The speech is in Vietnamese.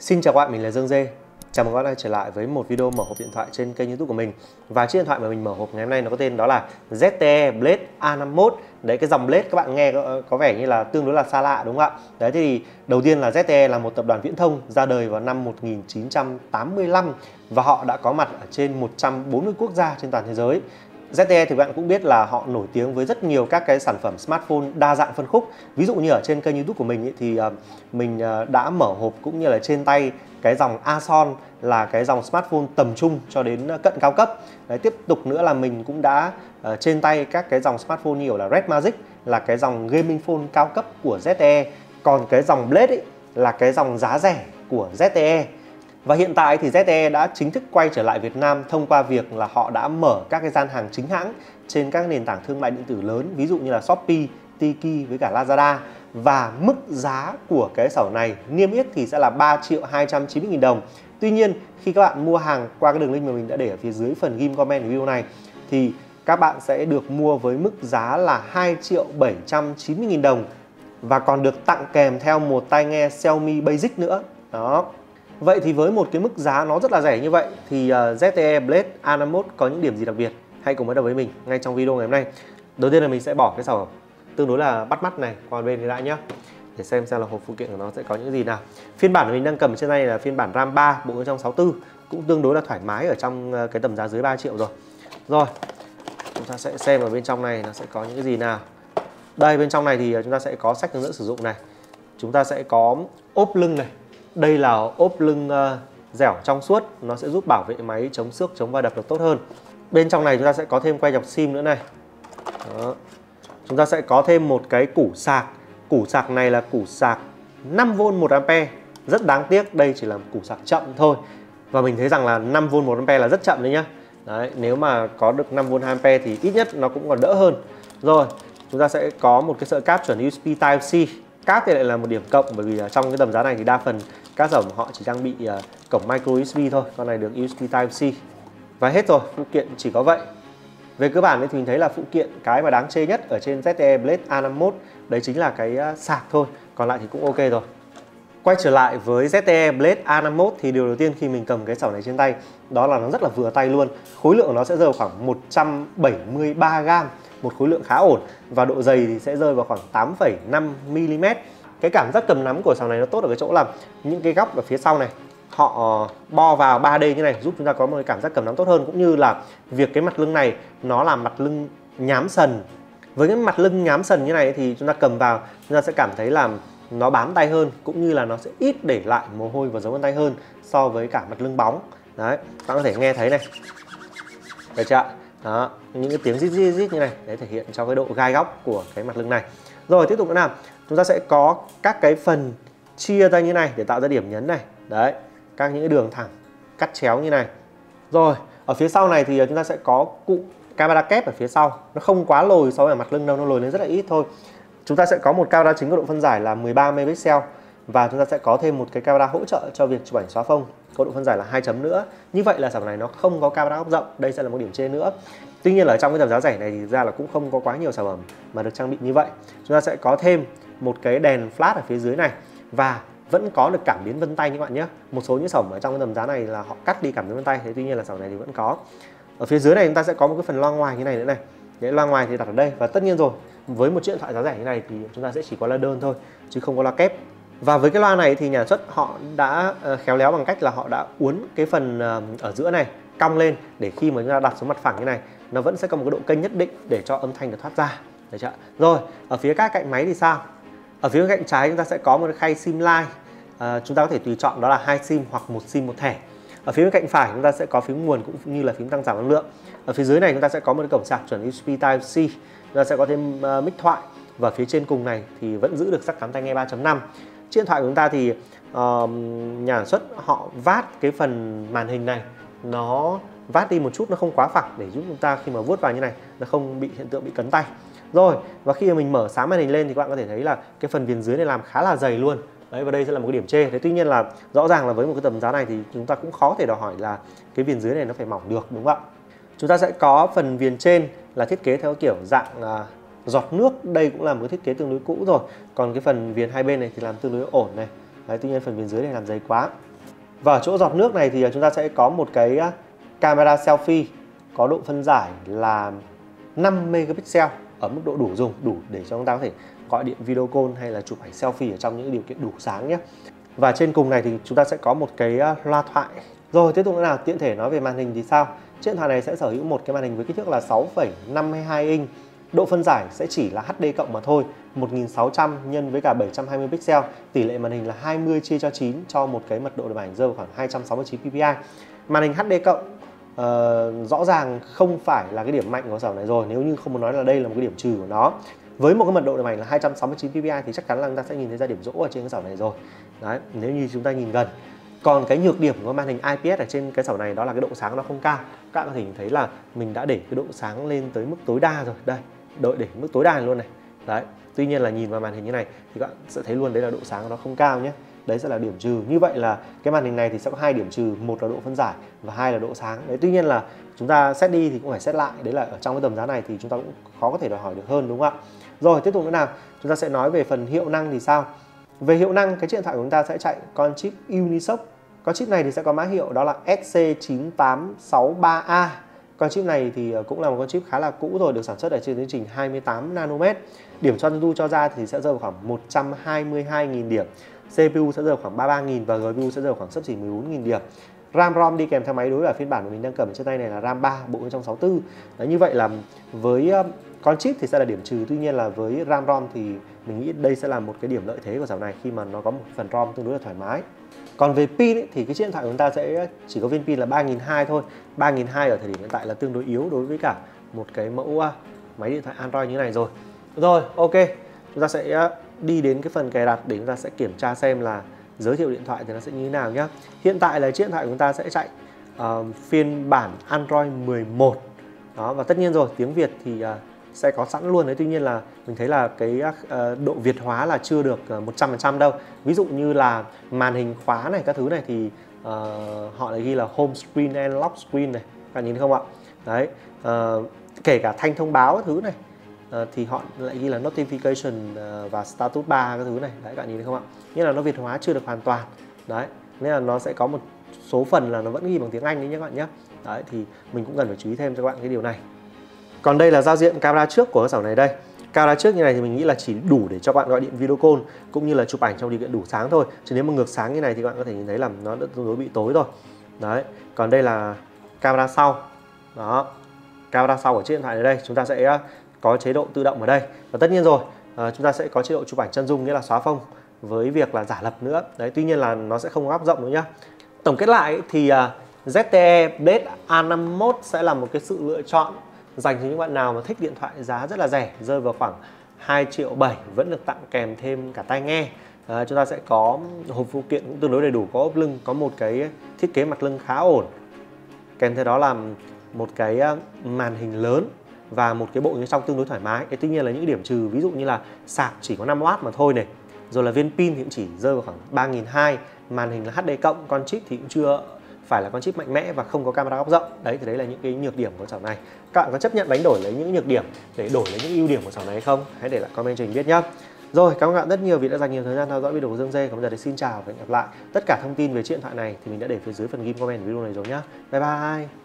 Xin chào các bạn, mình là Dương Dê. Chào mừng các bạn đã trở lại với một video mở hộp điện thoại trên kênh YouTube của mình. Và chiếc điện thoại mà mình mở hộp ngày hôm nay nó có tên đó là ZTE Blade A51. Đấy, cái dòng Blade các bạn nghe có vẻ như là tương đối là xa lạ đúng không ạ? Đấy thì đầu tiên là ZTE là một tập đoàn viễn thông ra đời vào năm 1985 và họ đã có mặt ở trên 140 quốc gia trên toàn thế giới. ZTE thì bạn cũng biết là họ nổi tiếng với rất nhiều các cái sản phẩm smartphone đa dạng phân khúc. Ví dụ như ở trên kênh YouTube của mình ý, thì mình đã mở hộp cũng như là trên tay cái dòng Ason là cái dòng smartphone tầm trung cho đến cận cao cấp. Đấy, tiếp tục nữa là mình cũng đã trên tay các cái dòng smartphone như là Red Magic là cái dòng gaming phone cao cấp của ZTE. Còn cái dòng Blade ý, là cái dòng giá rẻ của ZTE. Và hiện tại thì ZTE đã chính thức quay trở lại Việt Nam thông qua việc là họ đã mở các cái gian hàng chính hãng trên các nền tảng thương mại điện tử lớn, ví dụ như là Shopee, Tiki với cả Lazada. Và mức giá của cái sổ này niêm yết thì sẽ là 3.290.000 đồng. Tuy nhiên khi các bạn mua hàng qua cái đường link mà mình đã để ở phía dưới phần ghim comment của video này thì các bạn sẽ được mua với mức giá là 2.790.000 đồng và còn được tặng kèm theo một tai nghe Xiaomi Basic nữa. Đó. Vậy thì với một cái mức giá nó rất là rẻ như vậy thì ZTE Blade A51 có những điểm gì đặc biệt? Hãy cùng bắt đầu với mình ngay trong video ngày hôm nay. Đầu tiên là mình sẽ bỏ cái sản phẩm tương đối là bắt mắt này qua bên lại nhé, để xem là hộp phụ kiện của nó sẽ có những gì nào. Phiên bản mình đang cầm trên tay là phiên bản RAM 3 bộ bên trong 64, cũng tương đối là thoải mái ở trong cái tầm giá dưới 3 triệu rồi. Rồi, chúng ta sẽ xem ở bên trong này nó sẽ có những cái gì nào. Đây, bên trong này thì chúng ta sẽ có sách hướng dẫn sử dụng này. Chúng ta sẽ có ốp lưng này. Đây là ốp lưng dẻo trong suốt, nó sẽ giúp bảo vệ máy chống xước, chống va đập được tốt hơn. Bên trong này chúng ta sẽ có thêm quay dọc sim nữa này. Đó. Chúng ta sẽ có thêm một cái củ sạc. Củ sạc này là củ sạc 5V 1A. Rất đáng tiếc đây chỉ là củ sạc chậm thôi. Và mình thấy rằng là 5V 1A là rất chậm đấy nhá. Đấy, nếu mà có được 5V 2A thì ít nhất nó cũng còn đỡ hơn. Rồi, chúng ta sẽ có một cái sợi cáp chuẩn USB Type-C. Cáp thì lại là một điểm cộng, bởi vì trong cái tầm giá này thì đa phần các sản phẩm họ chỉ trang bị cổng micro USB thôi, con này được USB Type-C. Và hết rồi, phụ kiện chỉ có vậy. Về cơ bản thì mình thấy là phụ kiện cái mà đáng chê nhất ở trên ZTE Blade A51 đấy chính là cái sạc thôi, còn lại thì cũng ok rồi. Quay trở lại với ZTE Blade A51 thì điều đầu tiên khi mình cầm cái sổ này trên tay đó là nó rất là vừa tay luôn. Khối lượng của nó sẽ rơi vào khoảng 173g, một khối lượng khá ổn, và độ dày thì sẽ rơi vào khoảng 8,5mm. Cái cảm giác cầm nắm của sổ này nó tốt ở cái chỗ là những cái góc ở phía sau này họ bo vào 3D như này, giúp chúng ta có một cái cảm giác cầm nắm tốt hơn, cũng như là việc cái mặt lưng này nó là mặt lưng nhám sần. Với cái mặt lưng nhám sần như này thì chúng ta cầm vào chúng ta sẽ cảm thấy là nó bám tay hơn, cũng như là nó sẽ ít để lại mồ hôi và dấu vân tay hơn so với cả mặt lưng bóng. Đấy, các bạn có thể nghe thấy này, được chưa? Đó, những cái tiếng rít rít rít như này để thể hiện cho cái độ gai góc của cái mặt lưng này. Rồi tiếp tục nữa nào, chúng ta sẽ có các cái phần chia ra như này để tạo ra điểm nhấn này. Đấy, các những cái đường thẳng cắt chéo như này. Rồi, ở phía sau này thì chúng ta sẽ có cụm camera kép ở phía sau. Nó không quá lồi so với mặt lưng đâu, nó lồi lên rất là ít thôi. Chúng ta sẽ có một camera chính có độ phân giải là 13 megapixel và chúng ta sẽ có thêm một cái camera hỗ trợ cho việc chụp ảnh xóa phông có độ phân giải là 2 chấm nữa. Như vậy là sản phẩm này nó không có camera ốp rộng, đây sẽ là một điểm chê nữa. Tuy nhiên là ở trong cái tầm giá rẻ này thì ra là cũng không có quá nhiều sản phẩm mà được trang bị như vậy. Chúng ta sẽ có thêm một cái đèn flash ở phía dưới này và vẫn có được cảm biến vân tay như các bạn nhé. Một số những sản phẩm ở trong cái tầm giá này là họ cắt đi cảm biến vân tay, thế tuy nhiên là sản phẩm này thì vẫn có. Ở phía dưới này chúng ta sẽ có một cái phần loa ngoài như này nữa này. Cái loa ngoài thì đặt ở đây, và tất nhiên rồi, với một chiếc điện thoại giá rẻ như này thì chúng ta sẽ chỉ có loa đơn thôi chứ không có loa kép. Và với cái loa này thì nhà xuất họ đã khéo léo bằng cách là họ đã uốn cái phần ở giữa này cong lên để khi mà chúng ta đặt xuống mặt phẳng như này nó vẫn sẽ có một cái độ kênh nhất định để cho âm thanh được thoát ra. Được chưa? Rồi, ở phía các cạnh máy thì sao? Ở phía cạnh trái chúng ta sẽ có một cái khay sim line. Chúng ta có thể tùy chọn đó là 2 sim hoặc 1 sim 1 thẻ. Ở phía bên cạnh phải chúng ta sẽ có phím nguồn cũng như là phím tăng giảm năng lượng. Ở phía dưới này chúng ta sẽ có một cái cổng sạc chuẩn USB Type-C. Chúng ta sẽ có thêm mic thoại, và phía trên cùng này thì vẫn giữ được jack cắm tai nghe 3.5. Chiếc điện thoại của chúng ta thì nhà sản xuất họ vát cái phần màn hình này, nó vát đi một chút, nó không quá phẳng để giúp chúng ta khi mà vuốt vào như này nó không bị hiện tượng bị cấn tay. Rồi, và khi mà mình mở sáng màn hình lên thì các bạn có thể thấy là cái phần viền dưới này làm khá là dày luôn. Đấy, và đây sẽ là một cái điểm chê. Thế tuy nhiên là rõ ràng là với một cái tầm giá này thì chúng ta cũng khó thể đòi hỏi là cái viền dưới này nó phải mỏng được, đúng không ạ? Chúng ta sẽ có phần viền trên là thiết kế theo kiểu dạng giọt nước. Đây cũng là một cái thiết kế tương đối cũ rồi. Còn cái phần viền hai bên này thì làm tương đối ổn này. Đấy, tuy nhiên phần viền dưới này làm dày quá. Và ở chỗ giọt nước này thì chúng ta sẽ có một cái camera selfie có độ phân giải là 5 megapixel ở mức độ đủ dùng, đủ để cho chúng ta có thể gọi điện video call hay là chụp ảnh selfie ở trong những điều kiện đủ sáng nhé. Và trên cùng này thì chúng ta sẽ có một cái loa thoại. Rồi tiếp tục nữa nào, tiện thể nói về màn hình thì sao? Chiếc điện thoại này sẽ sở hữu một cái màn hình với kích thước là 6,52 inch. Độ phân giải sẽ chỉ là HD cộng mà thôi, 1600 nhân với cả 720 pixel. Tỷ lệ màn hình là 20/9 cho một cái mật độ điểm ảnh rơi vào khoảng 269 ppi. Màn hình HD cộng rõ ràng không phải là cái điểm mạnh của sản này rồi, nếu như không muốn nói là đây là một cái điểm trừ của nó. Với một cái mật độ điểm ảnh là 269 ppi thì chắc chắn là chúng ta sẽ nhìn thấy ra điểm rỗ ở trên cái sảo này rồi. Đấy, nếu như chúng ta nhìn gần. Còn cái nhược điểm của màn hình IPS ở trên cái sảo này đó là cái độ sáng nó không cao. Các bạn có thể nhìn thấy là mình đã để cái độ sáng lên tới mức tối đa rồi. Đây, để mức tối đa luôn này. Đấy, tuy nhiên là nhìn vào màn hình như này thì các bạn sẽ thấy luôn đấy là độ sáng nó không cao nhé. Đấy sẽ là điểm trừ. Như vậy là cái màn hình này thì sẽ có 2 điểm trừ, một là độ phân giải và 2 là độ sáng. Đấy, tuy nhiên là chúng ta set đi thì cũng phải set lại. Đấy là ở trong cái tầm giá này thì chúng ta cũng khó có thể đòi hỏi được hơn, đúng không ạ? Rồi tiếp tục nữa nào, chúng ta sẽ nói về phần hiệu năng thì sao? Về hiệu năng, cái chiếc điện thoại của chúng ta sẽ chạy con chip Unisoc. Con chip này thì sẽ có mã hiệu đó là SC9863A. Con chip này thì cũng là một con chip khá là cũ rồi, được sản xuất ở trên tiến trình 28 nanomet. Điểm cho CPU cho ra thì sẽ rơi vào khoảng 122.000 điểm. CPU sẽ rơi vào khoảng 33.000 và GPU sẽ rơi vào khoảng xấp xỉ 14.000 điểm. RAM ROM đi kèm theo máy đối với phiên bản của mình đang cầm trên tay này là RAM 3 bộ bên trong 64. Đấy, như vậy là với con chip thì sẽ là điểm trừ, tuy nhiên là với RAM ROM thì mình nghĩ đây sẽ là một cái điểm lợi thế của dòng này khi mà nó có một phần ROM tương đối là thoải mái. Còn về pin ấy, thì cái chiếc điện thoại của chúng ta sẽ chỉ có viên pin là 3.200 thôi. 3.200 ở thời điểm hiện tại là tương đối yếu đối với cả một cái mẫu máy điện thoại Android như này rồi. Rồi, ok. Chúng ta sẽ đi đến cái phần cài đặt để chúng ta sẽ kiểm tra xem là giới thiệu điện thoại thì nó sẽ như thế nào nhé. Hiện tại là chiếc điện thoại của chúng ta sẽ chạy phiên bản Android 11. Đó, và tất nhiên rồi, tiếng Việt thì sẽ có sẵn luôn đấy. Tuy nhiên là mình thấy là cái độ Việt hóa là chưa được 100% đâu. Ví dụ như là màn hình khóa này, các thứ này thì họ lại ghi là Home Screen and Lock Screen này, các bạn nhìn thấy không ạ? Đấy, kể cả thanh thông báo các thứ này thì họ lại ghi là Notification và Status bar các thứ này. Đấy, các bạn nhìn thấy không ạ? Nghĩa là nó Việt hóa chưa được hoàn toàn. Đấy, nên là nó sẽ có một số phần là nó vẫn ghi bằng tiếng Anh đấy nhé các bạn nhé. Đấy, thì mình cũng cần phải chú ý thêm cho các bạn cái điều này. Còn đây là giao diện camera trước của cái sảo này đây. Camera trước như này thì mình nghĩ là chỉ đủ để cho bạn gọi điện video call cũng như là chụp ảnh trong điều kiện đủ sáng thôi. Chứ nếu mà ngược sáng như này thì các bạn có thể nhìn thấy là nó đã tương đối bị tối rồi. Đấy. Còn đây là camera sau. Đó. Camera sau của chiếc điện thoại này đây, chúng ta sẽ có chế độ tự động ở đây. Và tất nhiên rồi, chúng ta sẽ có chế độ chụp ảnh chân dung, nghĩa là xóa phông với việc là giả lập nữa. Đấy, tuy nhiên là nó sẽ không góc rộng nữa nhá. Tổng kết lại thì ZTE Blade A51 sẽ là một cái sự lựa chọn dành cho những bạn nào mà thích điện thoại giá rất là rẻ, rơi vào khoảng 2,7 triệu, vẫn được tặng kèm thêm cả tai nghe. Chúng ta sẽ có hộp phụ kiện cũng tương đối đầy đủ, có ốp lưng, có một cái thiết kế mặt lưng khá ổn, kèm theo đó là một cái màn hình lớn và một cái bộ nhớ trong tương đối thoải mái. Tuy nhiên là những điểm trừ, ví dụ như là sạc chỉ có 5W mà thôi này, rồi là viên pin thì cũng chỉ rơi vào khoảng 3.200, màn hình là HD cộng, con chip thì cũng chưa phải là con chip mạnh mẽ và không có camera góc rộng. Đấy thì đấy là những cái nhược điểm của sảo này. Các bạn có chấp nhận đánh đổi lấy những nhược điểm để đổi lấy những ưu điểm của sảo này hay không? Hãy để lại comment cho mình biết nhé. Rồi, cảm ơn các bạn rất nhiều vì đã dành nhiều thời gian theo dõi video của Dương Dê. Còn bây giờ thì xin chào và hẹn gặp lại. Tất cả thông tin về chiếc điện thoại này thì mình đã để phía dưới phần ghim comment video này rồi nhé. Bye bye.